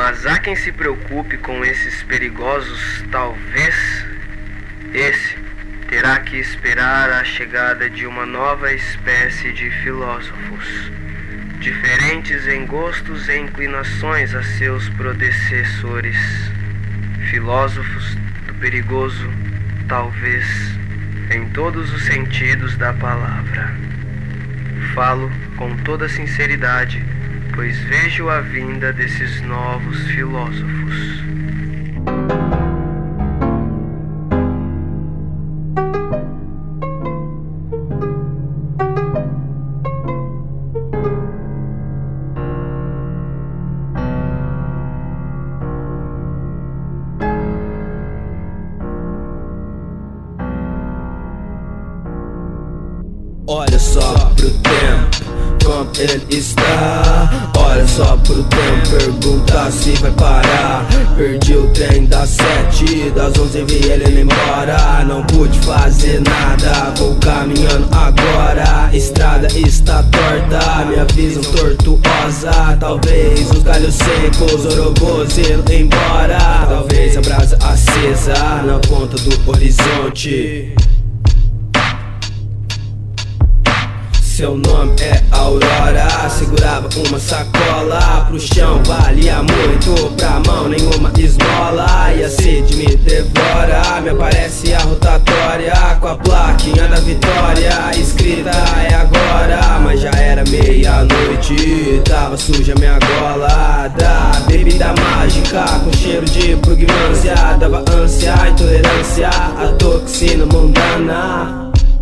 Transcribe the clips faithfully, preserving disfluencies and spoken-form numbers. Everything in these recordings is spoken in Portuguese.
Mas há quem se preocupe com esses perigosos talvez. Esse terá que esperar a chegada de uma nova espécie de filósofos, diferentes em gostos e inclinações a seus predecessores, filósofos do perigoso talvez, em todos os sentidos da palavra. Falo com toda sinceridade, pois vejo a vinda desses novos filósofos. Olha só pro tempo, como ele está. Olha só pro tempo, pergunta se vai parar. Perdi o trem das sete, das onze vi ele indo embora. Não pude fazer nada, vou caminhando agora. Estrada está torta, minha visão tortuosa. Talvez os galhos secos, orobôs indo embora. Talvez a brasa acesa na ponta do horizonte. Seu nome é Aurora, segurava uma sacola pro chão, valia muito pra mão, nenhuma esmola. E a sede me devora, me aparece a rotatória com a plaquinha da vitória, escrita é agora. Mas já era meia-noite, tava suja minha gola da bebida mágica com cheiro de pugnância. Dava ânsia, intolerância, a toxina mundana,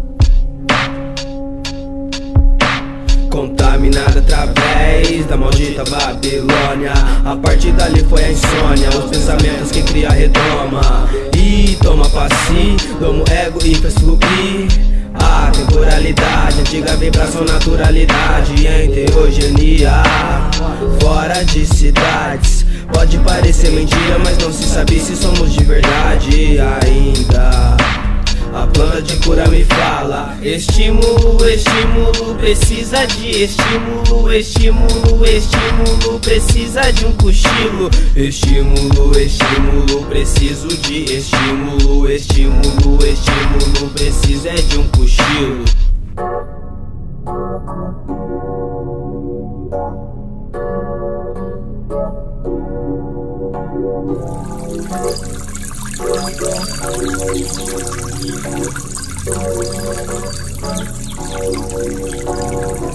contaminada através da maldita Babilônia. A partir dali foi a insônia, os pensamentos que cria a redoma. E toma passi, domo ego e faz fluir a temporalidade, antiga vibração, naturalidade, enteogenia. Fora de cidades, pode parecer mentira, mas não se sabe se somos de verdade ainda. A planta de cura me fala: estímulo, estímulo, precisa de estímulo, estímulo, estímulo, precisa de um cochilo. Estímulo, estímulo, preciso de estímulo, estímulo, estímulo, precisa é de um cochilo. Thank you.